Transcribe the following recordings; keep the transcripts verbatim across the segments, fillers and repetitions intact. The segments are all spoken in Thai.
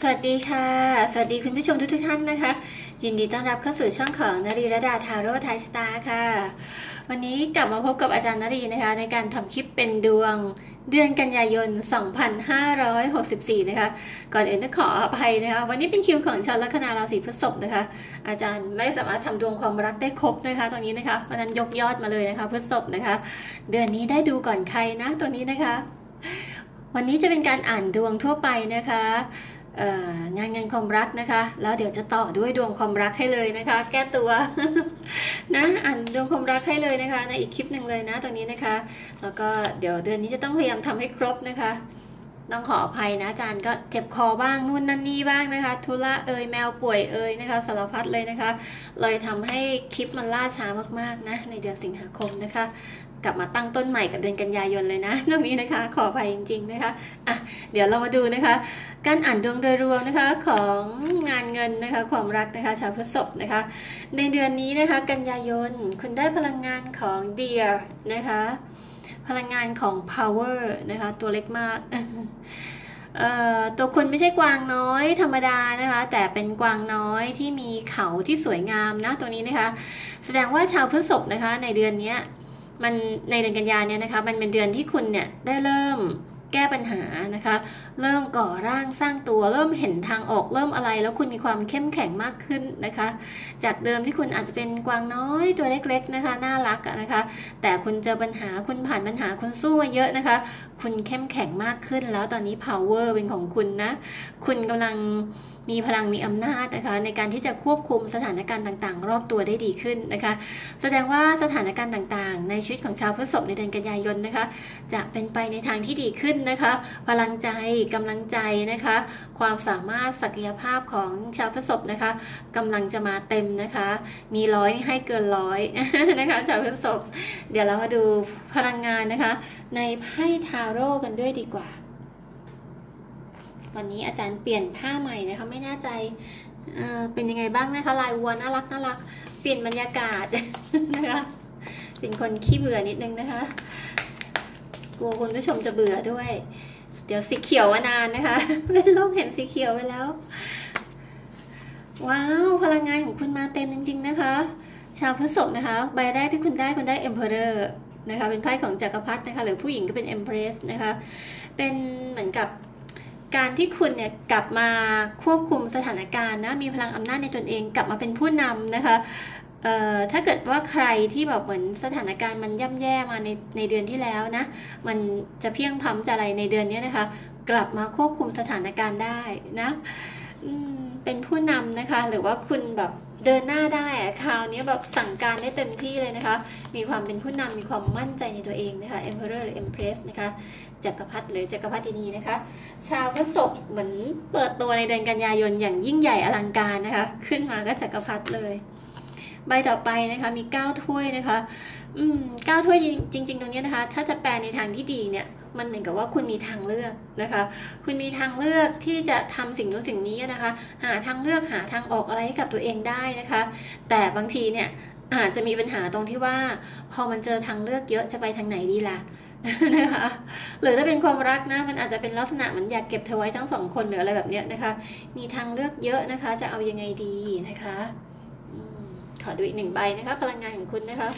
วัสดีค่ะสวัสดีคุณผู้ชมทุกทุกท่านนะคะยินดีต้อนรับเข้าสู่ช่องของนรีรดาทาโร่ทายชะตาค่ะวันนี้กลับมาพบกับอาจารย์นรีนะคะในการทำคลิปเป็นดวงเดือนกันยายนสองพันห้าร้อยหกสิบสี่นะคะก่อนอื่นต้องขออภัยนะคะวันนี้เป็นคิวของชาวลัคนาราศีพฤษภนะคะอาจารย์ไม่สามารถทำดวงความรักได้ครบนะคะตรงนี้นะคะเพราะนั้นยกยอดมาเลยนะคะพฤษภนะคะเดือนนี้ได้ดูก่อนใครนะตัวนี้นะคะวันนี้จะเป็นการอ่านดวงทั่วไปนะคะงานเงินความรักนะคะแล้วเดี๋ยวจะต่อด้วยดวงความรักให้เลยนะคะแก้ตัวนะอ่านดวงความรักให้เลยนะคะในอีกคลิปหนึ่งเลยนะตรงนี้นะคะแล้วก็เดี๋ยวเดือนนี้จะต้องพยายามทำให้ครบนะคะต้องขออภัยนะอาจารย์ก็เจ็บคอบ้างนู่นนั่นนี่บ้างนะคะธุระเอ่ยแมวป่วยเอ่ยนะคะสารพัดเลยนะคะเลยทำให้คลิปมันล่าช้ามากๆนะในเดือนสิงหาคมนะคะกลับมาตั้งต้นใหม่กับเดือนกันยายนเลยนะตรงนี้นะคะขออภัยจริงๆนะคะอ่ะเดี๋ยวเรามาดูนะคะการอ่านดวงโดยรวมนะคะของงานเงินนะคะความรักนะคะชาวพฤษภนะคะในเดือนนี้นะคะกันยายนคุณได้พลังงานของ Deer นะคะพลังงานของ Power นะคะตัวเล็กมากตัวคุณไม่ใช่กวางน้อยธรรมดานะคะแต่เป็นกวางน้อยที่มีเขาที่สวยงามนะตัวนี้นะคะแสดงว่าชาวพฤษภนะคะในเดือนนี้มันในเดือนกันยาเนี่ยนะคะมันเป็นเดือนที่คุณเนี่ยได้เริ่มแก้ปัญหานะคะเริ่มก่อร่างสร้างตัวเริ่มเห็นทางออกเริ่มอะไรแล้วคุณมีความเข้มแข็งมากขึ้นนะคะจากเดิมที่คุณอาจจะเป็นกวางน้อยตัวเล็กๆนะคะน่ารักนะคะแต่คุณเจอปัญหาคุณผ่านปัญหาคุณสู้มาเยอะนะคะคุณเข้มแข็งมากขึ้นแล้วตอนนี้ power เป็นของคุณนะคุณกำลังมีพลังมีอำนาจนะคะในการที่จะควบคุมสถานการณ์ต่างๆรอบตัวได้ดีขึ้นนะคะแสดงว่าสถานการณ์ต่างๆในชีวิตของชาวพฤษภในเดือนกันยายนนะคะจะเป็นไปในทางที่ดีขึ้นนะคะพลังใจกำลังใจนะคะความสามารถศักยภาพของชาวพฤษภนะคะกำลังจะมาเต็มนะคะมีร้อยให้เกินร้อยนะคะชาวพฤษภเดี๋ยวเรามาดูพลังงานนะคะในไพ่ทาโร่กันด้วยดีกว่าวันนี้อาจารย์เปลี่ยนผ้าใหม่นะคะไม่แน่ใจ เอ่อ เป็นยังไงบ้างนะคะลายวัวน่ารักน่ารักเปลี่ยนบรรยากาศนะคะเป็นคนขี้เบื่อนิดนึงนะคะกลัวคุณผู้ชมจะเบื่อด้วยเดี๋ยวสีเขียวมานานนะคะเป็นโลกเห็นสีเขียวไปแล้วว้าวพลังงานของคุณมาเต็มจริงๆนะคะชาวพฤษภนะคะใบแรกที่คุณได้คุณได้ Emperor นะคะเป็นไพ่ของจักรพรรดินะคะหรือผู้หญิงก็เป็น Empress นะคะเป็นเหมือนกับการที่คุณเนี่ยกลับมาควบคุมสถานการณ์นะมีพลังอำนาจในตนเองกลับมาเป็นผู้นำนะคะเอ่อถ้าเกิดว่าใครที่แบบเหมือนสถานการณ์มันย่ำแย่มาในในเดือนที่แล้วนะมันจะเพียงพล้ำจะอะไรในเดือนนี้นะคะกลับมาควบคุมสถานการณ์ได้นะเป็นผู้นำนะคะหรือว่าคุณแบบเดินหน้าได้อะคราวนี้แบบสั่งการได้เต็มที่เลยนะคะมีความเป็นผู้นำมีความมั่นใจในตัวเองนะคะ Emperor หรือ Empress นะคะจักรพรรดิหรือจักรพรรดินีนะคะชาวพฤษภเหมือนเปิดตัวในเดือนกันยายนอย่างยิ่งใหญ่อลังการนะคะขึ้นมาก็จักรพรรดิเลยใบต่อไปนะคะมีเก้าถ้วยนะคะอืมเก้าถ้วยจริงๆตรงนี้นะคะถ้าจะแปลในทางที่ดีเนี่ยมันเหมือนกับว่าคุณมีทางเลือกนะคะคุณมีทางเลือกที่จะทำสิ่งนู้นสิ่งนี้นะคะหาทางเลือกหาทางออกอะไรให้กับตัวเองได้นะคะแต่บางทีเนี่ยอาจจะมีปัญหาตรงที่ว่าพอมันเจอทางเลือกเยอะจะไปทางไหนดีล่ะนะคะหรือถ้าเป็นความรักนะมันอาจจะเป็นลักษณะเหมือนอยากเก็บเธอไว้ทั้งสองคนหรืออะไรแบบนี้นะคะมีทางเลือกเยอะนะคะจะเอายังไงดีนะคะขอดูอีกหนึ่งใบนะคะพลังงานของคุณนะคะ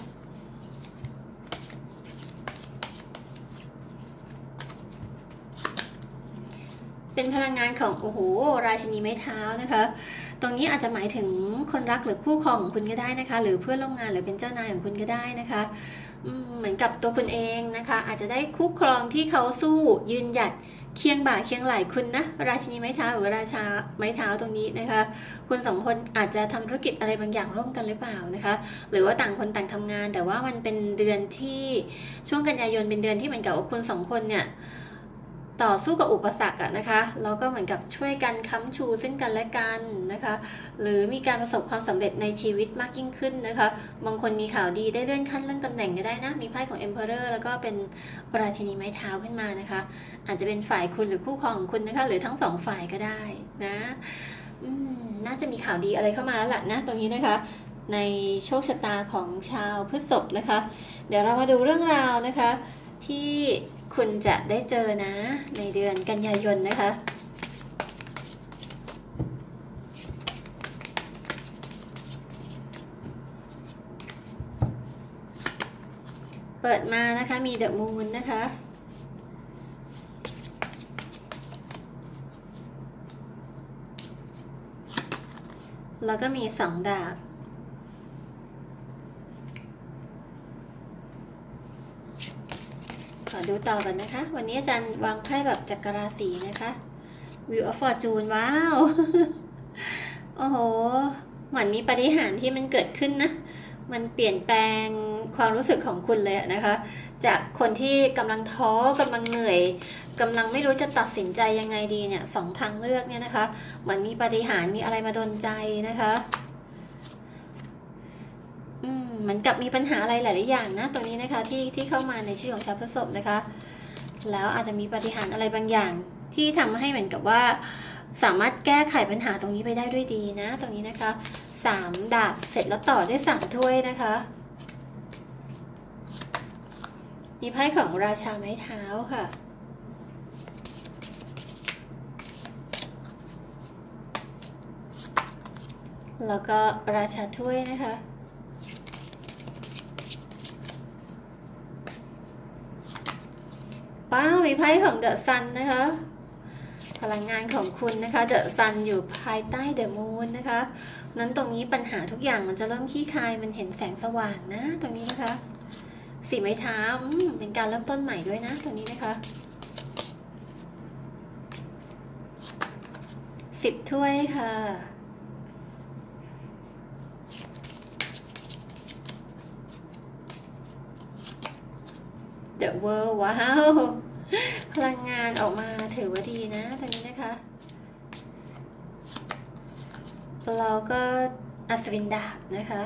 เป็นพลังงานของโอ้โหราชินีไม้เท้านะคะตรงนี้อาจจะหมายถึงคนรักหรือคู่ครองของคุณก็ได้นะคะหรือเพื่อนร่วมงานหรือเป็นเจ้านายของคุณก็ได้นะคะเหมือนกับตัวคุณเองนะคะอาจจะได้คู่ครองที่เขาสู้ยืนหยัดเคียงบ่าเคียงไหล่คุณนะราชินีไม้เท้าหรือราชาไม้เท้าตรงนี้นะคะคุณสองคนอาจจะทำธุรกิจอะไรบางอย่างร่วมกันหรือเปล่านะคะหรือว่าต่างคนต่างทำงานแต่ว่ามันเป็นเดือนที่ช่วงกันยายนเป็นเดือนที่เหมือนกับว่าคุณสองคนเนี่ยต่อสู้กับอุปสรรคอะนะคะแล้วก็เหมือนกับช่วยกันค้ำชูซึ่งกันและกันนะคะหรือมีการประสบความสำเร็จในชีวิตมากยิ่งขึ้นนะคะบางคนมีข่าวดีได้เลื่อนขั้นเลื่อนตำแหน่งก็ได้นะมีไพ่ของ Emperor แล้วก็เป็นราชินีไม้เท้าขึ้นมานะคะอาจจะเป็นฝ่ายคุณหรือคู่ครองของคุณนะคะหรือทั้งสองฝ่ายก็ได้นะอืมน่าจะมีข่าวดีอะไรเข้ามาแล้วล่ะนะตรงนี้นะคะในโชคชะตาของชาวพฤษภนะคะเดี๋ยวเรามาดูเรื่องราวนะคะที่คุณจะได้เจอนะในเดือนกันยายนนะคะปิดมานะคะมี The Moon นะคะแล้วก็มีสองดาบขอดูต่อกันนะคะวันนี้อาจารย์วางไพ่แบบจักรราศีนะคะ Wheel of Fortune ว้าวโอ้โหเหมือนมีปาฏิหาริย์ที่มันเกิดขึ้นนะมันเปลี่ยนแปลงความรู้สึกของคุณเลยนะคะจากคนที่กำลังท้อกำลังเหนื่อยกำลังไม่รู้จะตัดสินใจยังไงดีเนี่ยสองทางเลือกเนี่ยนะคะเหมือนมีปาฏิหาริย์มีอะไรมาดลใจนะคะอืมเหมือนกับมีปัญหาอะไรหลายๆอย่างนะตรงนี้นะคะที่ที่เข้ามาในชีวิตของชาวพฤษภนะคะแล้วอาจจะมีปาฏิหาริย์อะไรบางอย่างที่ทำให้เหมือนกับว่าสามารถแก้ไขปัญหาตรงนี้ไปได้ด้วยดีนะตรงนี้นะคะสามดาบเสร็จแล้วต่อด้วยสามถ้วยนะคะมีไพ่ของราชาไม้เท้าค่ะแล้วก็ราชาถ้วยนะคะว้าวมีไพ่ของเดอะซันนะคะพลังงานของคุณนะคะเดอะซันอยู่ภายใต้เดอะมูนนะคะนั้นตรงนี้ปัญหาทุกอย่างมันจะเริ่มคลี่คลายมันเห็นแสงสว่างนะตรงนี้นะคะสีไม้เท้าเป็นการเริ่มต้นใหม่ด้วยนะตรงนี้นะคะสิบถ้วยค่ะThe World ว้าวพลังงานออกมาถือว่าดีนะตรงนี้นะคะเราก็อัศวินดาบนะคะ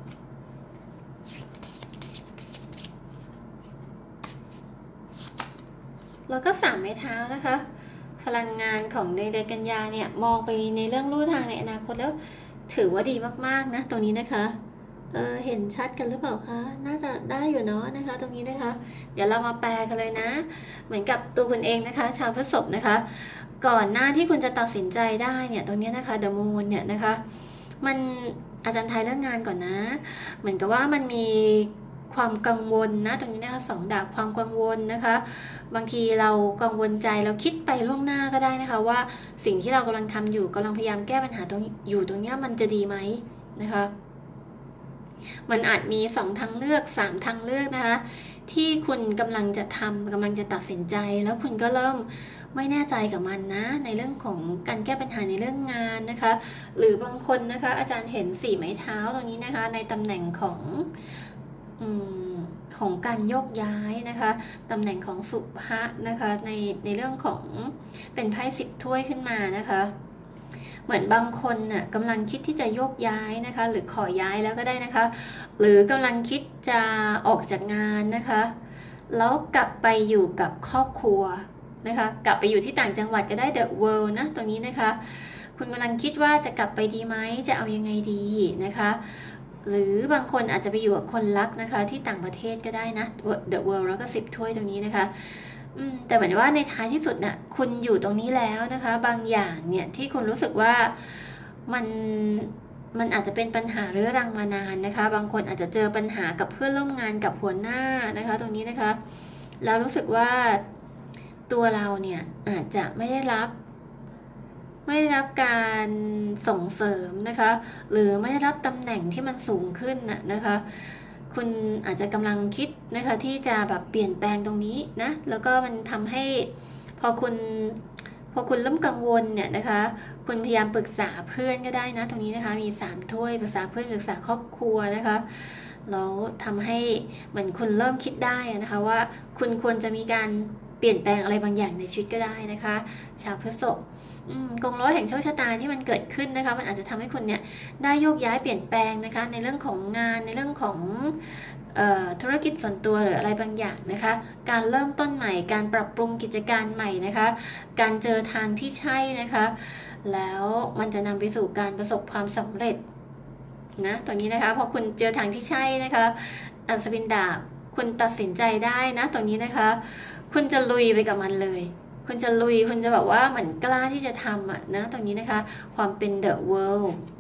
แล้วก็สามไม้เท้านะคะพลังงานของเดือนกันยาเนี่ยมองไปในเรื่องลู่ทางในอนาคตแล้วถือว่าดีมากๆนะตรงนี้นะคะเออเห็นชัดกันหรือเปล่าคะน่าจะได้อยู่เนาะนะคะตรงนี้นะคะเดี๋ยวเรามาแปลกันเลยนะเหมือนกับตัวคุณเองนะคะชาวพฤษภนะคะก่อนหน้าที่คุณจะตัดสินใจได้เนี่ยตรงนี้นะคะ The Moon เนี่ยนะคะมันอาจารย์ไทยเรื่องงานก่อนนะเหมือนกับว่ามันมีความกังวลนะตรงนี้นะคะสองดาบความกังวลนะคะบางทีเรากังวลใจเราคิดไปล่วงหน้าก็ได้นะคะว่าสิ่งที่เรากำลังทำอยู่กำลังพยายามแก้ปัญหาตรงอยู่ตรงนี้มันจะดีไหมนะคะมันอาจมีสองทางเลือกสามทางเลือกนะคะที่คุณกำลังจะทำกำลังจะตัดสินใจแล้วคุณก็เริ่มไม่แน่ใจกับมันนะในเรื่องของการแก้ปัญหาในเรื่องงานนะคะหรือบางคนนะคะอาจารย์เห็นสี่ไม้เท้าตรงนี้นะคะในตำแหน่งของอืมของการโยกย้ายนะคะตำแหน่งของสุภะนะคะในในเรื่องของเป็นไพ่สิบถ้วยขึ้นมานะคะเหมือนบางคนน่ะกำลังคิดที่จะโยกย้ายนะคะหรือขอย้ายแล้วก็ได้นะคะหรือกำลังคิดจะออกจากงานนะคะแล้วกลับไปอยู่กับครอบครัวนะคะกลับไปอยู่ที่ต่างจังหวัดก็ได้ The World นะตรงนี้นะคะคุณกำลังคิดว่าจะกลับไปดีไหมจะเอายังไงดีนะคะหรือบางคนอาจจะไปอยู่กับคนรักนะคะที่ต่างประเทศก็ได้นะ The World แล้วก็สิบถ้วยตรงนี้นะคะอืมแต่เหมือนว่าในท้ายที่สุดน่ะคุณอยู่ตรงนี้แล้วนะคะบางอย่างเนี่ยที่คุณรู้สึกว่ามันมันอาจจะเป็นปัญหาเรื้อรังมานานนะคะบางคนอาจจะเจอปัญหากับเพื่อนร่วมงานกับหัวหน้านะคะตรงนี้นะคะแล้วรู้สึกว่าตัวเราเนี่ยอาจจะไม่ได้รับไม่ได้รับการส่งเสริมนะคะหรือไม่ได้รับตำแหน่งที่มันสูงขึ้นน่ะนะคะคุณอาจจะกำลังคิดนะคะที่จะแบบเปลี่ยนแปลงตรงนี้นะแล้วก็มันทำให้พอคุณพอคุณเริ่มกังวลเนี่ยนะคะคุณพยายามปรึกษาเพื่อนก็ได้นะตรงนี้นะคะมีสามถ้วยปรึกษาเพื่อนปรึกษาครอบครัวนะคะแล้วทำให้เหมือนคุณเริ่มคิดได้นะคะว่าคุณควรจะมีการเปลี่ยนแปลงอะไรบางอย่างในชีวิตก็ได้นะคะชาวพฤษภกงล้อแห่งโชคชะตาที่มันเกิดขึ้นนะคะมันอาจจะทำให้คุณเนี่ยได้โยกย้ายเปลี่ยนแปลงนะคะในเรื่องของงานในเรื่องของเอ่อธุรกิจส่วนตัวหรืออะไรบางอย่างนะคะการเริ่มต้นใหม่การปรับปรุงกิจการใหม่นะคะการเจอทางที่ใช่นะคะแล้วมันจะนำไปสู่การประสบความสำเร็จนะตรงนี้นะคะพอคุณเจอทางที่ใช่นะคะอัศวินดาบคุณตัดสินใจได้นะตรงนี้นะคะคุณจะลุยไปกับมันเลยคุณจะลุยคุณจะแบบว่าเหมือนกล้าที่จะทำอ่ะนะตรงนี้นะคะความเป็น The World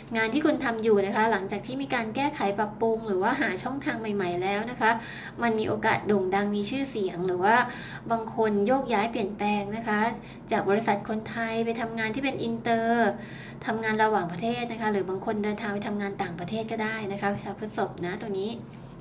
งานที่คุณทำอยู่นะคะหลังจากที่มีการแก้ไขปรับปรุงหรือว่าหาช่องทางใหม่ๆแล้วนะคะมันมีโอกาสโด่งดังมีชื่อเสียงหรือว่าบางคนโยกย้ายเปลี่ยนแปลงนะคะจากบริษัทคนไทยไปทำงานที่เป็นอินเตอร์ทำงานระหว่างประเทศนะคะหรือบางคนเดินทางไปทำงานต่างประเทศก็ได้นะคะชาวพฤษภนะตรงนี้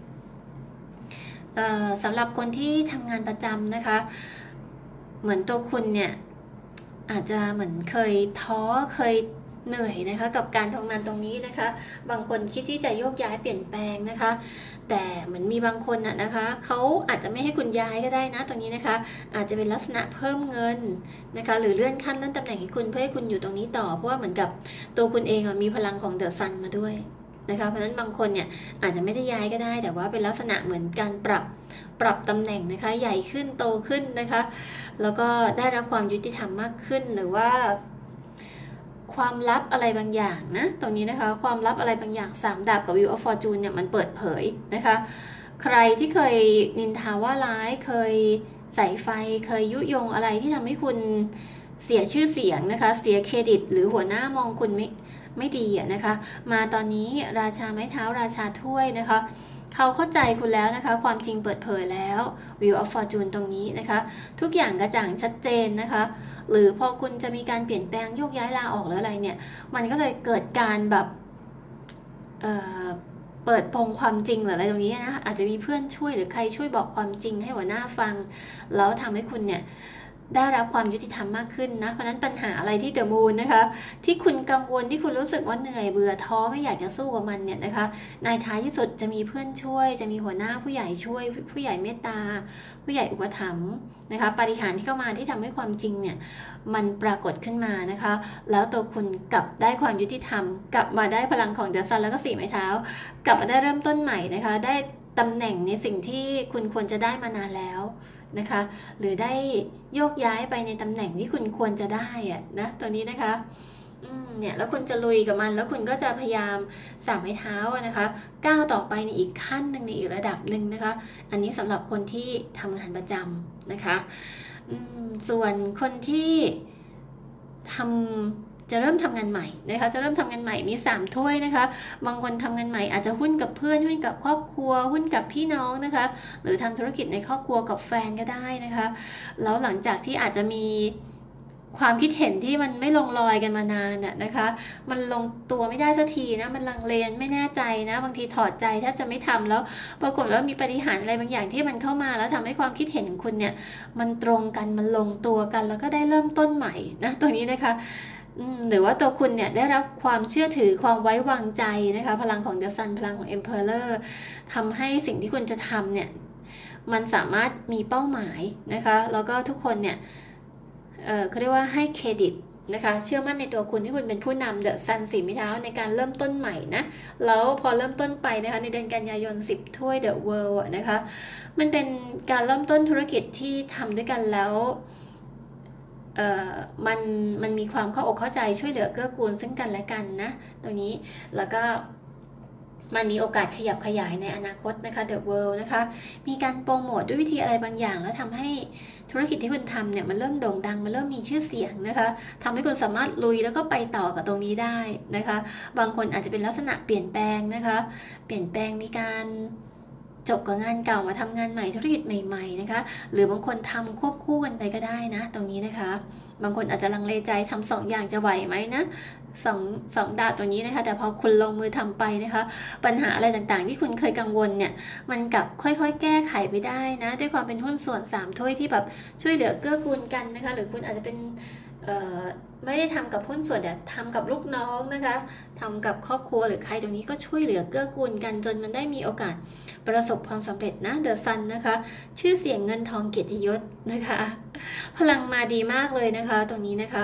สำหรับคนที่ทำงานประจำนะคะเหมือนตัวคุณเนี่ยอาจจะเหมือนเคยท้อเคยเหนื่อยนะคะกับการทำงานตรงนี้นะคะบางคนคิดที่จะโยกย้ายเปลี่ยนแปลงนะคะแต่เหมือนมีบางคนน่ะนะคะเขาอาจจะไม่ให้คุณย้ายก็ได้นะตรงนี้นะคะอาจจะเป็นลักษณะเพิ่มเงินนะคะหรือเลื่อนขั้นเลื่อนตำแหน่งให้คุณเพื่อให้คุณอยู่ตรงนี้ต่อเพราะว่าเหมือนกับตัวคุณเองมีพลังของเดอะซันมาด้วยนะคะเพราะฉะนั้นบางคนเนี่ยอาจจะไม่ได้ย้ายก็ได้แต่ว่าเป็นลักษณะเหมือนการปรับปรับตำแหน่งนะคะใหญ่ขึ้นโตขึ้นนะคะแล้วก็ได้รับความยุติธรรมมากขึ้นหรือว่าความลับอะไรบางอย่างนะตรงนี้นะคะความลับอะไรบางอย่างสามดาบกับ Wheel of Fortune เนี่ยมันเปิดเผยนะคะใครที่เคยนินทาว่าร้ายเคยใส่ไฟเคยยุยงอะไรที่ทำให้คุณเสียชื่อเสียงนะคะเสียเครดิตหรือหัวหน้ามองคุณไม่ไม่ดีนะคะมาตอนนี้ราชาไม้เท้าราชาถ้วยนะคะเขาเข้าใจคุณแล้วนะคะความจริงเปิดเผยแล้ว Wheel of Fortune ตรงนี้นะคะทุกอย่างกระจ่างชัดเจนนะคะหรือพอคุณจะมีการเปลี่ยนแปลงโยกย้ายลาออกหรืออะไรเนี่ยมันก็เลยเกิดการแบบเอ่อเปิดโปงความจริงหรืออะไรตรงนี้นะอาจจะมีเพื่อนช่วยหรือใครช่วยบอกความจริงให้หัวหน้าฟังแล้วทำให้คุณเนี่ยได้รับความยุติธรรมมากขึ้นนะเพราะนั้นปัญหาอะไรที่เดอะมูนนะคะที่คุณกังวลที่คุณรู้สึกว่าเหนื่อยเบื่อท้อไม่อยากจะสู้กับมันเนี่ยนะคะในท้ายที่สุดจะมีเพื่อนช่วยจะมีหัวหน้าผู้ใหญ่ช่วยผู้ใหญ่เมตตาผู้ใหญ่อุปถัมภ์นะคะปาฏิหาริย์ที่เข้ามาที่ทำให้ความจริงเนี่ยมันปรากฏขึ้นมานะคะแล้วตัวคุณกลับได้ความยุติธรรมกลับมาได้พลังของเดอะซันแล้วก็สี่ไม้เท้ากลับมาได้เริ่มต้นใหม่นะคะได้ตำแหน่งในสิ่งที่คุณควรจะได้มานานแล้วนะคะหรือได้โยกย้ายไปในตำแหน่งที่คุณควรจะได้อะนะตัวนี้นะคะอืมเนี่ยแล้วคุณจะลุยกับมันแล้วคุณก็จะพยายามสามไม้เท้านะคะก้าวต่อไปในอีกขั้นหนึ่งในอีกระดับหนึ่งนะคะอันนี้สำหรับคนที่ทำงานประจำนะคะอืมส่วนคนที่ทำจะเริ่มทำงานใหม่นะคะจะเริ่มทำงานใหม่มีสามถ้วยนะคะบางคนทำงานใหม่อาจจะหุ้นกับเพื่อนหุ้นกับครอบครัวหุ้นกับพี่น้องนะคะหรือทำธุรกิจในครอบครัวกับแฟนก็ได้นะคะแล้วหลังจากที่อาจจะมีความคิดเห็นที่มันไม่ลงรอยกันมานานน่ะนะคะมันลงตัวไม่ได้สักทีนะมันลังเลไม่แน่ใจนะบางทีถอดใจแทบจะไม่ทำแล้วปรากฏว่ามีปาฏิหาริย์อะไรบางอย่างที่มันเข้ามาแล้วทำให้ความคิดเห็นของคุณเนี่ยมันตรงกันมันลงตัวกันแล้วก็ได้เริ่มต้นใหม่นะตัวนี้นะคะหรือว่าตัวคุณเนี่ยได้รับความเชื่อถือความไว้วางใจนะคะพลังของ The Sun พลังของ Emperor ทำให้สิ่งที่คุณจะทำเนี่ยมันสามารถมีเป้าหมายนะคะแล้วก็ทุกคนเนี่ยเอ่อเขาเรียกว่าให้เครดิตนะคะเชื่อมั่นในตัวคุณที่คุณเป็นผู้นำ The Sun สี่ไม้เท้าในการเริ่มต้นใหม่นะแล้วพอเริ่มต้นไปนะคะในเดือนกันยายนสิบถ้วย The World นะคะมันเป็นการเริ่มต้นธุรกิจที่ทำด้วยกันแล้วเอ่อมันมันมีความเข้าอกเข้าใจช่วยเหลือเกื้อกูลซึ่งกันและกันนะตรงนี้แล้วก็มันมีโอกาสขยับขยายในอนาคตนะคะ The World นะคะมีการโปรโมทด้วยวิธีอะไรบางอย่างแล้วทำให้ธุรกิจที่คุณทำเนี่ยมันเริ่มโด่งดังมันเริ่มมีชื่อเสียงนะคะทำให้คุณสามารถลุยแล้วก็ไปต่อกับตรงนี้ได้นะคะบางคนอาจจะเป็นลักษณะเปลี่ยนแปลงนะคะเปลี่ยนแปลงมีการจบกับงานเก่ามาทำงานใหม่ธุรกิจใหม่ๆนะคะหรือบางคนทำควบคู่กันไปก็ได้นะตรงนี้นะคะบางคนอาจจะลังเลใจทำสองอย่างจะไหวไหมนะสองสองดาบตัวนี้นะคะแต่พอคุณลงมือทำไปนะคะปัญหาอะไรต่างๆที่คุณเคยกังวลเนี่ยมันกลับค่อยๆแก้ไขไปได้นะด้วยความเป็นหุ้นส่วนสามถ้วยที่แบบช่วยเหลือเกื้อกูลกันนะคะหรือคุณอาจจะเป็นไม่ได้ทำกับหุ้นส่วนแต่ทำกับลูกน้องนะคะทำกับครอบครัวหรือใครตรงนี้ก็ช่วยเหลือเกื้อกูลกันจนมันได้มีโอกาสประสบความสำเร็จนะเดอะซันนะคะชื่อเสียงเงินทองเกียรติยศนะคะพลังมาดีมากเลยนะคะตรงนี้นะคะ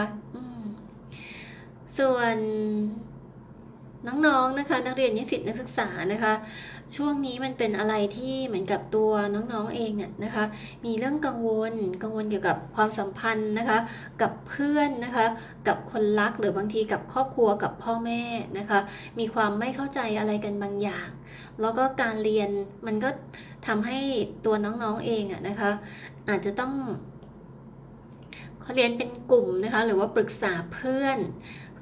ส่วนน้องๆนะคะนักเรียนนิสิตนักศึกษานะคะช่วงนี้มันเป็นอะไรที่เหมือนกับตัวน้องๆเองเนี่ยนะคะมีเรื่องกังวลกังวลเกี่ยวกับความสัมพันธ์นะคะกับเพื่อนนะคะกับคนรักหรือบางทีกับครอบครัวกับพ่อแม่นะคะมีความไม่เข้าใจอะไรกันบางอย่างแล้วก็การเรียนมันก็ทำให้ตัวน้องๆเองอะนะคะอาจจะต้องเขาเรียนเป็นกลุ่มนะคะหรือว่าปรึกษาเพื่อนเ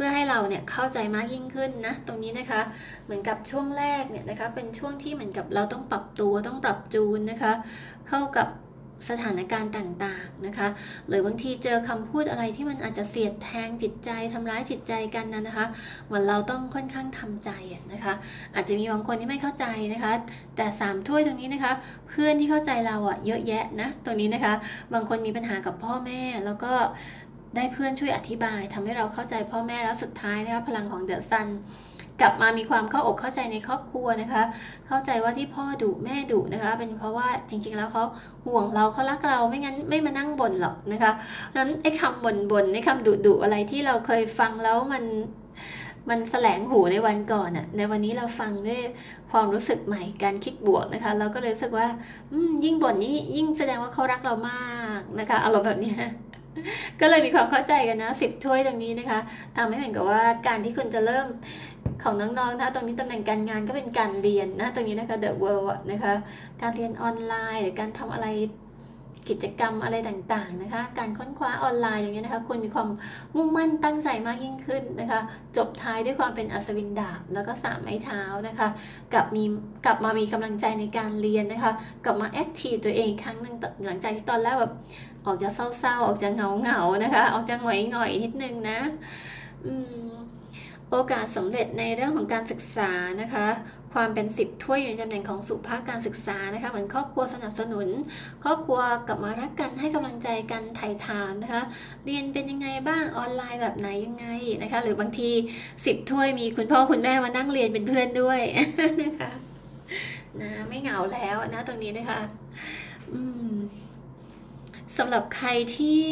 พื่อให้เราเนี่ยเข้าใจมากยิ่งขึ้นนะตรงนี้นะคะเหมือนกับช่วงแรกเนี่ยนะคะเป็นช่วงที่เหมือนกับเราต้องปรับตัวต้องปรับจูนนะคะเข้ากับสถานการณ์ต่างๆนะคะหรือบางทีเจอคำพูดอะไรที่มันอาจจะเสียดแทงจิตใจทำร้ายจิตใจกันนะนะคะเหมือนเราต้องค่อนข้างทำใจนะคะอาจจะมีบางคนที่ไม่เข้าใจนะคะแต่สามถ้วยตรงนี้นะคะเพื่อนที่เข้าใจเราอ่ะเยอะแยะนะตรงนี้นะคะบางคนมีปัญหากับพ่อแม่แล้วก็ได้เพื่อนช่วยอธิบายทำให้เราเข้าใจพ่อแม่แล้วสุดท้ายนะคะพลังของเดอะซันกลับมามีความเข้าอกเข้าใจในครอบครัวนะคะเข้าใจว่าที่พ่อดุแม่ดุนะคะเป็นเพราะว่าจริงๆแล้วเขาห่วงเราเขารักเราไม่งั้นไม่มานั่งบ่นหรอกนะคะนั้นไอ้คำบ่นบ่นไอ้คำดุดุอะไรที่เราเคยฟังแล้วมันมันแสลงหูในวันก่อนอ่ะในวันนี้เราฟังด้วยความรู้สึกใหม่การคิดบวกนะคะเราก็เลยรู้สึกว่าอืมยิ่งบ่นนี้ยิ่งแสดงว่าเขารักเรามากนะคะอารมณ์แบบนี้ก็เลยมีความเข้าใจกันนะสิบถ้วยตรงนี้นะคะทำให้เหมือนกับว่าการที่คุณจะเริ่มของน้องๆนะตรงนี้ตำแหน่งการงานก็เป็นการเรียนนะตรงนี้นะคะ The World นะคะการเรียนออนไลน์หรือการทำอะไรกิจกรรมอะไรต่างๆนะคะการค้นคว้าออนไลน์อย่างเงี้ยนะคะคุณมีความมุ่งมั่นตั้งใจมากยิ่งขึ้นนะคะจบท้ายด้วยความเป็นอัศวินดาบแล้วก็สามไม้เท้านะคะกลับมีกลับมามีกำลังใจในการเรียนนะคะกลับมาแอคทีฟตัวเองครั้งหนึ่งหลังจากที่ตอนแรกแบบออกจะเศร้าๆออกจะเหงาๆนะคะออกจะหงอยๆนิดนึงนะอืมโอกาสสำเร็จในเรื่องของการศึกษานะคะความเป็นสิบถ้วยอยู่ในตำแหน่งของสุภาพการศึกษานะคะเหมือนครอบครัวสนับสนุนครอบครัวกลับมารักกันให้กำลังใจกันไถ่ถามนะคะเรียนเป็นยังไงบ้างออนไลน์แบบไหนยังไงนะคะหรือบางทีสิบถ้วยมีคุณพ่อคุณแม่มานั่งเรียนเป็นเพื่อนด้วยนะคะนะไม่เหงาแล้วนะตรงนี้นะคะอืมสำหรับใครที่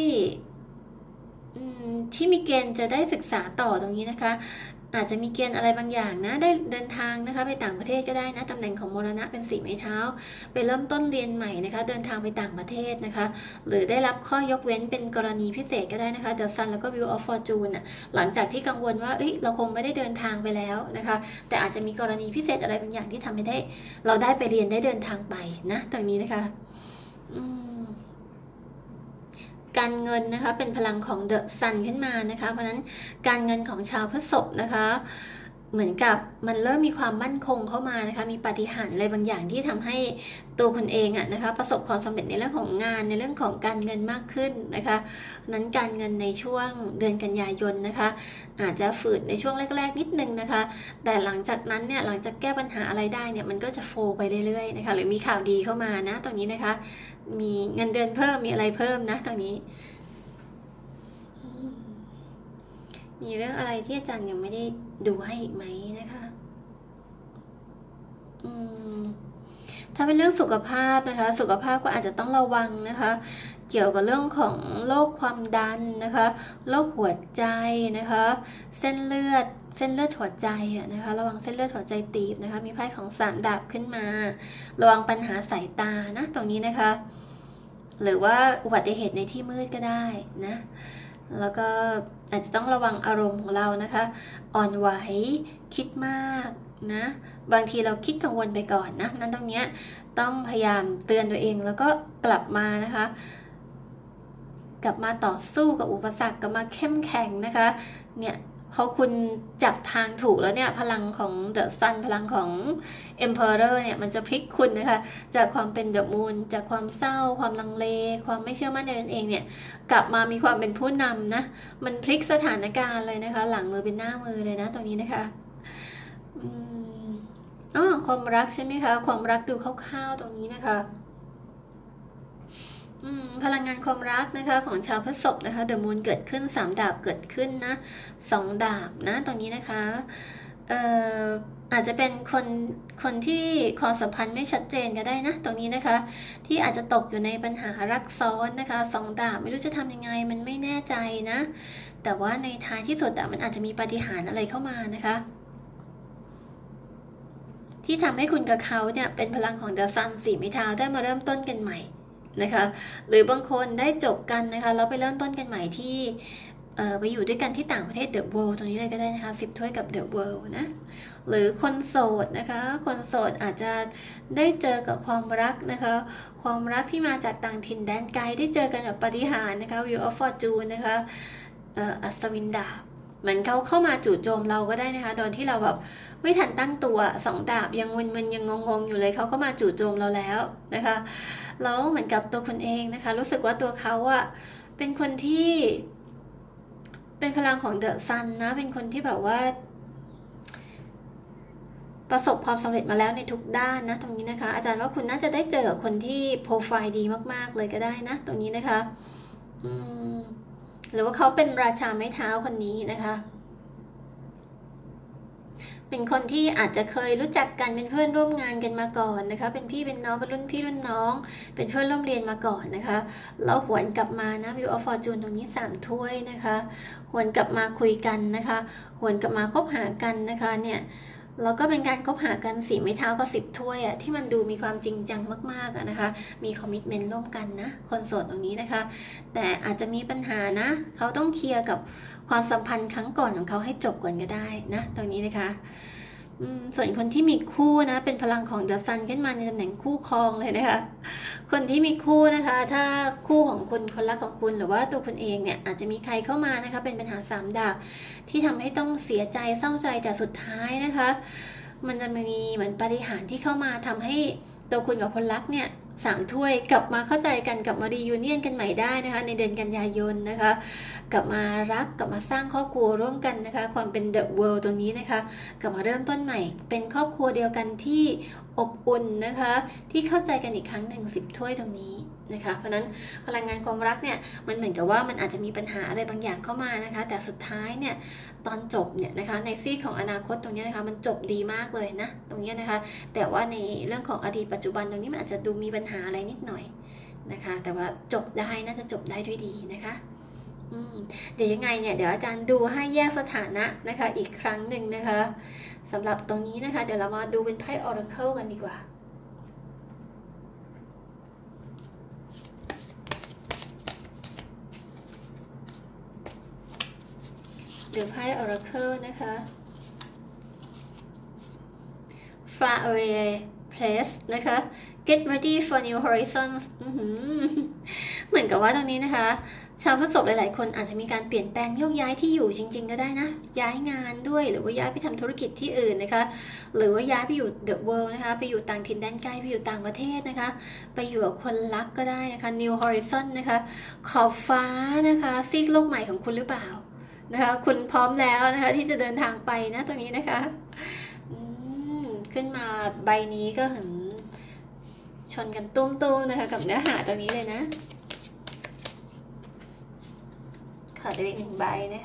ที่มีเกณฑ์จะได้ศึกษาต่อตรงนี้นะคะอาจจะมีเกณฑ์อะไรบางอย่างนะได้เดินทางนะคะไปต่างประเทศก็ได้นะตำแหน่งของมรณะเป็นสี่ไม้เท้าไปเริ่มต้นเรียนใหม่นะคะเดินทางไปต่างประเทศนะคะหรือได้รับข้อยกเว้นเป็นกรณีพิเศษก็ได้นะคะ The Sun แล้วก็ Wheel of Fortune อ่ะหลังจากที่กังวลว่าเอ้ยเราคงไม่ได้เดินทางไปแล้วนะคะแต่อาจจะมีกรณีพิเศษอะไรบางอย่างที่ทำให้ได้เราได้ไปเรียนได้เดินทางไปนะตรงนี้นะคะอืมการเงินนะคะเป็นพลังของเดอะซันขึ้นมานะคะเพราะนั้นการเงินของชาวพฤษภนะคะเหมือนกับมันเริ่มมีความมั่นคงเข้ามานะคะมีปาฏิหาริย์อะไรบางอย่างที่ทำให้ตัวคุณเองอะนะคะประสบความสำเร็จในเรื่องของงานในเรื่องของการเงินมากขึ้นนะคะนั้นการเงินในช่วงเดือนกันยายนนะคะอาจจะฝืดในช่วงแรกๆนิดนึงนะคะแต่หลังจากนั้นเนี่ยหลังจากแก้ปัญหาอะไรได้เนี่ยมันก็จะโฟไปเรื่อยๆนะคะหรือมีข่าวดีเข้ามานะตรงนี้นะคะมีเงินเดือนเพิ่มมีอะไรเพิ่มนะตรงนี้มีเรื่องอะไรที่อาจารย์ยังไม่ได้ดูให้อีกไหมนะคะอืมถ้าเป็นเรื่องสุขภาพนะคะสุขภาพก็อาจจะต้องระวังนะคะเกี่ยวกับเรื่องของโรคความดันนะคะโรคหัวใจนะคะเส้นเลือดเส้นเลือดหัวใจนะคะระวังเส้นเลือดหัวใจตีบนะคะมีไพ่ของสามดาบขึ้นมาระวังปัญหาสายตานะตรงนี้นะคะหรือว่าอุบัติเหตุในที่มืดก็ได้นะแล้วก็อาจจะต้องระวังอารมณ์ของเรานะคะอ่อนไหวคิดมากนะบางทีเราคิดกังวลไปก่อนนะนั้นตรงนี้ต้องพยายามเตือนตัวเองแล้วก็กลับมานะคะกลับมาต่อสู้กับอุปสรรคกลับมาเข้มแข็งนะคะเนี่ยพอคุณจับทางถูกแล้วเนี่ยพลังของ The Sun พลังของ Emperor เนี่ยมันจะพลิกคุณนะคะจากความเป็น The Moon จากความเศร้าความลังเลความไม่เชื่อมั่นในตนเองเนี่ยกลับมามีความเป็นผู้นำนะมันพลิกสถานการณ์เลยนะคะหลังมือเป็นหน้ามือเลยนะตรงนี้นะคะอืมอ๋อความรักใช่ไหมคะความรักดูคร่าวๆตรงนี้นะคะพลังงานความรักนะคะของชาวพฤษภนะคะเดอะมูนเกิดขึ้นสามดาบเกิดขึ้นนะสองดาบนะตรงนี้นะคะเอ่ออาจจะเป็นคนคนที่ความสัมพันธ์ไม่ชัดเจนก็ได้นะตรงนี้นะคะที่อาจจะตกอยู่ในปัญหารักซ้อนนะคะสองดาบไม่รู้จะทำยังไงมันไม่แน่ใจนะแต่ว่าในท้ายที่สุดมันอาจจะมีปาฏิหาริย์อะไรเข้ามานะคะที่ทำให้คุณกับเขาเนี่ยเป็นพลังของเดอะซันสี่ไม้เท้าได้มาเริ่มต้นกันใหม่นะคะหรือบางคนได้จบกันนะคะแล้วไปเริ่มต้นกันใหม่ที่ไปอยู่ด้วยกันที่ต่างประเทศ The World ตรงนี้เลยก็ได้นะคะสิบถ้วยกับ The World นะหรือคนโสดนะคะคนโสดอาจจะได้เจอกับความรักนะคะความรักที่มาจากต่างถิ่นแดนไกลได้เจอกันกับปาฏิหาริย์นะคะ Wheel of Fortune นะคะอัศวินดาบเหมือนเขาเข้ามาจู่โจมเราก็ได้นะคะโดยที่เราแบบไม่ทันตั้งตัวสองดาบยังมึนๆยังงงๆอยู่เลยเขาก็มาจู่โจมเราแล้วนะคะแล้วเหมือนกับตัวคุณเองนะคะรู้สึกว่าตัวเขาอะเป็นคนที่เป็นพลังของเดอะซันนะเป็นคนที่แบบว่าประสบความสำเร็จมาแล้วในทุกด้านนะตรงนี้นะคะอาจารย์ว่าคุณน่าจะได้เจอกับคนที่โปรไฟล์ดีมากๆเลยก็ได้นะตรงนี้นะคะอืมหรือว่าเขาเป็นราชาไม้เท้าคนนี้นะคะเป็นคนที่อาจจะเคยรู้จักกันเป็นเพื่อนร่วมงานกันมาก่อนนะคะเป็นพี่เป็นน้องเป็นรุ่นพี่รุ่นน้องเป็นเพื่อนร่วมเรียนมาก่อนนะคะแล้วหวนกลับมานะวิวออฟฟอร์จูนตรงนี้สามถ้วยนะคะหวนกลับมาคุยกันนะคะหวนกลับมาคบหากันนะคะเนี่ยแล้วก็เป็นการคบหากันสี่ไม้เท้าก็สิบถ้วยอะที่มันดูมีความจริงจังมากๆอะนะคะมีคอมมิตเมนต์ร่วมกันนะคนโสดตรงนี้นะคะแต่อาจจะมีปัญหานะเขาต้องเคลียร์กับความสัมพันธ์ครั้งก่อนของเขาให้จบก่อนก็ได้นะตรงนี้นะคะส่วนคนที่มีคู่นะเป็นพลังของเดอะซันขึ้นมาในตำแหน่งคู่ครองเลยนะคะคนที่มีคู่นะคะถ้าคู่ของคุณคนรักของคุณหรือว่าตัวคุณเองเนี่ยอาจจะมีใครเข้ามานะคะเป็นปัญหาสามดาบที่ทำให้ต้องเสียใจเศร้าใจแต่สุดท้ายนะคะมันจะมีเหมือนปาฏิหาริย์ที่เข้ามาทำให้ตัวคุณกับคนรักเนี่ยสามถ้วยกลับมาเข้าใจกันกลับมารียูเนียนกันใหม่ได้นะคะในเดือนกันยายนนะคะกลับมารักกลับมาสร้างครอบครัวร่วมกันนะคะความเป็น The World ตรงนี้นะคะกลับมาเริ่มต้นใหม่เป็นครอบครัวเดียวกันที่อบอุ่นนะคะที่เข้าใจกันอีกครั้งหนึ่งสิบถ้วยตรงนี้นะคะเพราะนั้นพลังงานความรักเนี่ยมันเหมือนกับว่ามันอาจจะมีปัญหาอะไรบางอย่างเข้ามานะคะแต่สุดท้ายเนี่ยตอนจบเนี่ยนะคะในซีกของอนาคตตรงนี้นะคะมันจบดีมากเลยนะตรงนี้นะคะแต่ว่าในเรื่องของอดีตปัจจุบันตรงนี้มันอาจจะดูมีปัญหาอะไรนิดหน่อยนะคะแต่ว่าจบได้น่าจะจบได้ด้วยดีนะคะเดี๋ยวยังไงเนี่ยเดี๋ยวอาจารย์ดูให้แยกสถานะนะคะอีกครั้งหนึ่งนะคะสำหรับตรงนี้นะคะเดี๋ยวเรามาดูเป็นไพ่ Oracle กันดีกว่าเดี๋ยวไพ่ Oracle นะคะ Far away place นะคะ Get ready for new horizons เหมือนกับว่าตรงนี้นะคะชาวพฤษภหลายๆคนอาจจะมีการเปลี่ยนแปลงโยกย้ายที่อยู่จริงๆก็ได้นะย้ายงานด้วยหรือว่าย้ายไปทำธุรกิจที่อื่นนะคะหรือว่าย้ายไปอยู่ The World นะคะไปอยู่ต่างถิ่นแดนไกลไปอยู่ต่างประเทศนะคะไปอยู่กับคนรักก็ได้นะคะ New Horizon นะคะขอบฟ้านะคะซีกโลกใหม่ของคุณหรือเปล่านะคะคุณพร้อมแล้วนะคะที่จะเดินทางไปนะตรงนี้นะคะขึ้นมาใบนี้ก็เห็นชนกันตุ้มๆนะคะกับเนื้อหาตรงนี้เลยนะขอดูอีกหนึ่งใบนะคะ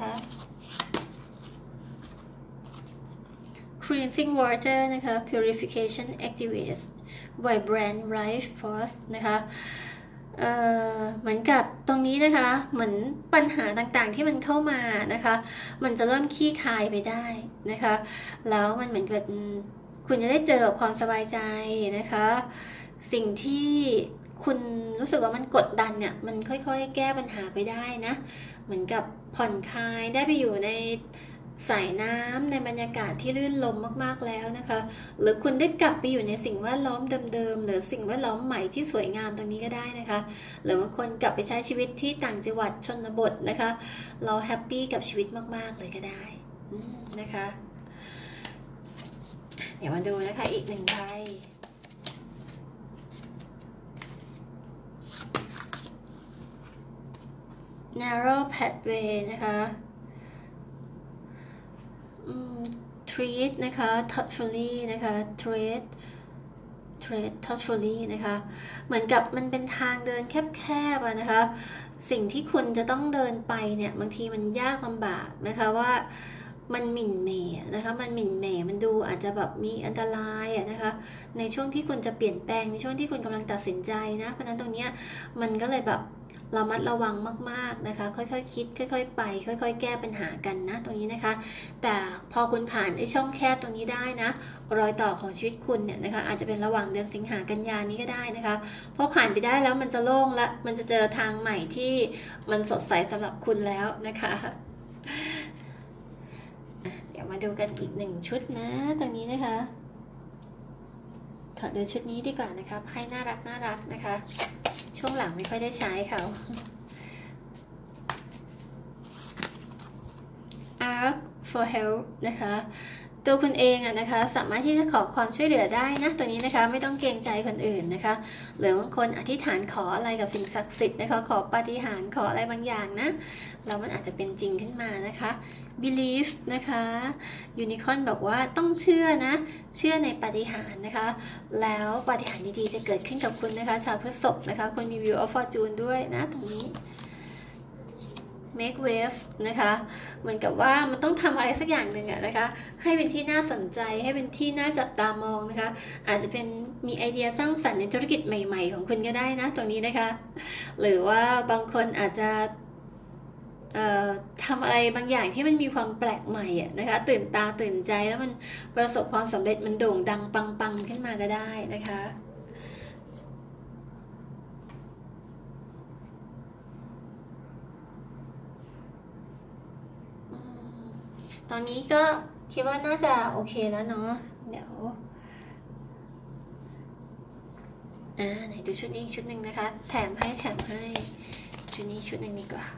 Cleansing Water นะคะ Purification Activates Vibrant Life Force นะคะเอ่อเหมือนกับตรงนี้นะคะเหมือนปัญหาต่างๆที่มันเข้ามานะคะมันจะเริ่มขี้คายไปได้นะคะแล้วมันเหมือนกับคุณจะได้เจอกับความสบายใจนะคะสิ่งที่คุณรู้สึกว่ามันกดดันเนี่ยมันค่อยๆแก้ปัญหาไปได้นะเหมือนกับผ่อนคลายได้ไปอยู่ในสายน้ำในบรรยากาศที่ลื่นลมมากๆแล้วนะคะหรือคุณได้กลับไปอยู่ในสิ่งแวดล้อมเดิมๆหรือสิ่งแวดล้อมใหม่ที่สวยงามตรงนี้ก็ได้นะคะหรือบางคนกลับไปใช้ชีวิตที่ต่างจังหวัดชนบทนะคะเราแฮปปี้กับชีวิตมากๆเลยก็ได้นะคะเดี๋ยวมาดูนะคะอีกหนึ่งใบnarrow pathway นะคะ treat นะคะ thoughtfully นะคะ treat treat thoughtfully นะคะเหมือนกับมันเป็นทางเดินแคบๆนะคะสิ่งที่คุณจะต้องเดินไปเนี่ยบางทีมันยากลำบากนะคะว่ามันหมิ่นเหม่นะคะมันหมิ่นเหม่มันดูอาจจะแบบมีอันตรายอะนะคะในช่วงที่คุณจะเปลี่ยนแปลงในช่วงที่คุณกำลังตัดสินใจนะเพราะนั้นตรงนี้มันก็เลยแบบระมัดระวังมากๆนะคะค่อยๆ ค, คิดค่อยๆไปค่อยๆแก้ปัญหากันนะตรงนี้นะคะแต่พอคุณผ่านไอ้ช่องแคบตรงนี้ได้นะรอยต่อของชีวิตคุณเนี่ยนะคะอาจจะเป็นระหว่างเดือนสิงหากันยานี้ก็ได้นะคะพอผ่านไปได้แล้วมันจะโล่งละมันจะเจอทางใหม่ที่มันสดใสสำหรับคุณแล้วนะคะเดี๋ยวมาดูกันอีกหนึ่งชุดนะตรงนี้นะคะขอดูชุดนี้ดีกว่านะคะไพ่น่ารักน่ารักนะคะช่วงหลังไม่ค่อยได้ใช้เขา Arc for help นะคะตัวคุณเองอะนะคะสามารถที่จะขอความช่วยเหลือได้นะตัวนี้นะคะไม่ต้องเกรงใจคนอื่นนะคะหรือบางคนอธิษฐานขออะไรกับสิ่งศักดิ์สิทธิ์นะคะขอปาฏิหาริย์ขออะไรบางอย่างนะแล้วมันอาจจะเป็นจริงขึ้นมานะคะ believe นะคะยูนิคอร์นบอกว่าต้องเชื่อนะเชื่อในปาฏิหาริย์นะคะแล้วปาฏิหาริย์ดีๆจะเกิดขึ้นกับคุณนะคะชาวพฤษภนะคะคนมี view of fortune ด้วยนะตรงนี้ make wave นะคะเหมือนกับว่ามันต้องทำอะไรสักอย่างหนึ่งอะนะคะให้เป็นที่น่าสนใจให้เป็นที่น่าจับตามองนะคะอาจจะเป็นมีไอเดียสร้างสรรค์ในธุรกิจใหม่ๆของคุณก็ได้นะตรงนี้นะคะหรือว่าบางคนอาจจะทำอะไรบางอย่างที่มันมีความแปลกใหม่อะนะคะตื่นตาตื่นใจแล้วมันประสบความสำเร็จมันโด่งดังปังๆขึ้นมาก็ได้นะคะตอนนี้ก็คิดว่าน่าจะโอเคแล้วเนาะเดี๋ยวอ่าไหนดูชุดนี้ชุดหนึ่งนะคะแถมให้แถมให้ชุดนี้ชุดหนึ่งดีกว่า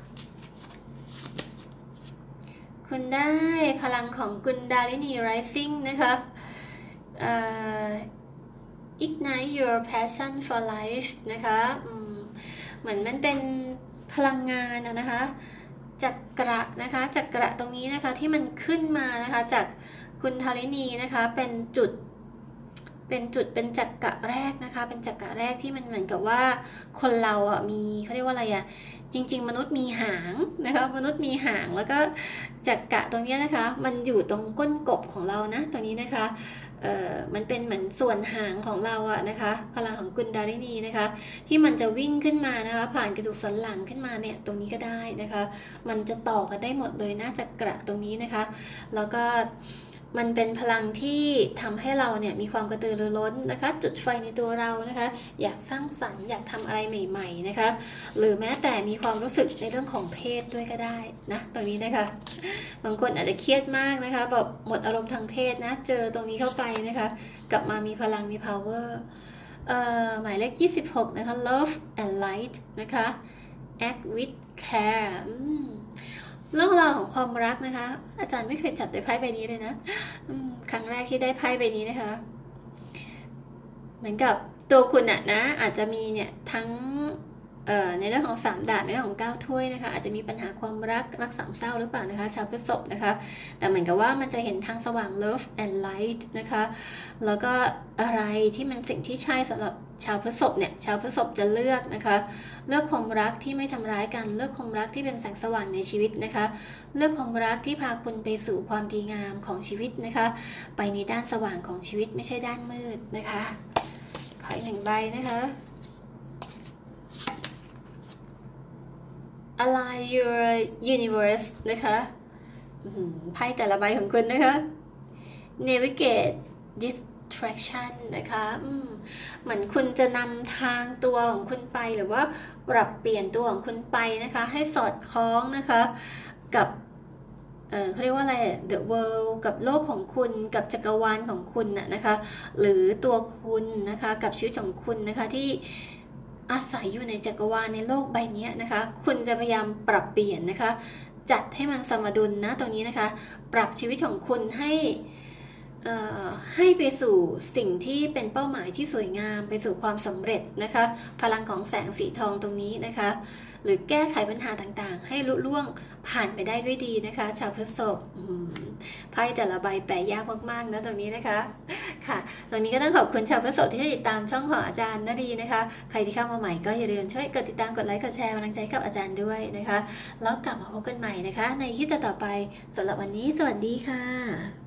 คุณได้พลังของกุนดาลินี Rising นะคะ uh, Ignite your passion for life นะคะเหมือนมันเป็นพลังงานนะคะจักระนะคะจักระตรงนี้นะคะที่มันขึ้นมานะคะจากกุนดาลินีนะคะเป็นจุดเป็นจุดเป็นจักระแรกนะคะเป็นจักระแรกที่มันเหมือนกับว่าคนเราอ่ะมีเขาเรียกว่าอะไรอ่ะจริงๆมนุษย์มีหางนะคะมนุษย์มีหางแล้วก็จักระตรงนี้นะคะมันอยู่ตรงก้นกบของเรานะตรงนี้นะคะเอ่อมันเป็นเหมือนส่วนหางของเราอะนะคะพลังของกุนดาลินีนะคะที่มันจะวิ่งขึ้นมานะคะผ่านกระดูกสันหลังขึ้นมาเนี่ยตรงนี้ก็ได้นะคะมันจะต่อกันได้หมดเลยนะจักระตรงนี้นะคะแล้วก็มันเป็นพลังที่ทำให้เราเนี่ยมีความกระตือรือร้นนะคะจุดไฟในตัวเรานะคะอยากสร้างสรรค์อยากทำอะไรใหม่ๆนะคะหรือแม้แต่มีความรู้สึกในเรื่องของเพศด้วยก็ได้นะตรงนี้นะคะบางคนอาจจะเครียดมากนะคะแบบหมดอารมณ์ทางเพศนะเจอตรงนี้เข้าไปนะคะกลับมามีพลังมี power เอ่อหมายเลขยี่สิบหกนะคะ love and light นะคะ act with careเรื่องราวของความรักนะคะอาจารย์ไม่เคยจับได้ไพ่ใบนี้เลยนะครั้งแรกที่ได้ไพ่ใบนี้นะคะเหมือนกับตัวคุณอะนะอาจจะมีเนี่ยทั้งในเรื่องของสามดาบในเรื่องของเก้าถ้วยนะคะอาจจะมีปัญหาความรักรักสามเศร้าหรือเปล่านะคะชาวพฤษภนะคะแต่เหมือนกับว่ามันจะเห็นทางสว่าง love and light นะคะแล้วก็อะไรที่มันสิ่งที่ใช่สำหรับชาวพฤษภเนี่ยชาวพฤษภจะเลือกนะคะเลือกความรักที่ไม่ทำร้ายกันเลือกความรักที่เป็นแสงสว่างในชีวิตนะคะเลือกความรักที่พาคุณไปสู่ความดีงามของชีวิตนะคะไปในด้านสว่างของชีวิตไม่ใช่ด้านมืดนะคะขออีกหนึ่งใบนะคะ Align your universe นะคะไพ่แต่ละใบของคุณนะคะ Navigate distraction นะคะเหมือนคุณจะนำทางตัวของคุณไปหรือว่าปรับเปลี่ยนตัวของคุณไปนะคะให้สอดคล้องนะคะกับเอ่อเขาเรียกว่าอะไร the world กับโลกของคุณกับจักรวาลของคุณน่ะนะคะหรือตัวคุณนะคะกับชีวิตของคุณนะคะที่อาศัยอยู่ในจักรวาลในโลกใบนี้นะคะคุณจะพยายามปรับเปลี่ยนนะคะจัดให้มันสมดุลนะตรงนี้นะคะปรับชีวิตของคุณให้ให้ไปสู่สิ่งที่เป็นเป้าหมายที่สวยงามไปสู่ความสำเร็จนะคะพลังของแสงสีทองตรงนี้นะคะหรือแก้ไขปัญหาต่างๆให้ลุล่วงผ่านไปได้ด้วยดีนะคะชาวพฤษภไพ่แต่ละใบแปลยากมากๆนะตรงนี้นะคะค่ะตรงนี้ก็ต้องขอบคุณชาวพฤษภที่ติดตามช่องของอาจารย์นรีนะคะใครที่เข้ามาใหม่ก็อย่าลืมช่วยกดติดตามกดไลค์กดแชร์กำลังใจกับอาจารย์ด้วยนะคะแล้วกลับมาพบกันใหม่นะคะในคลิปต่อไปสำหรับวันนี้สวัสดีค่ะ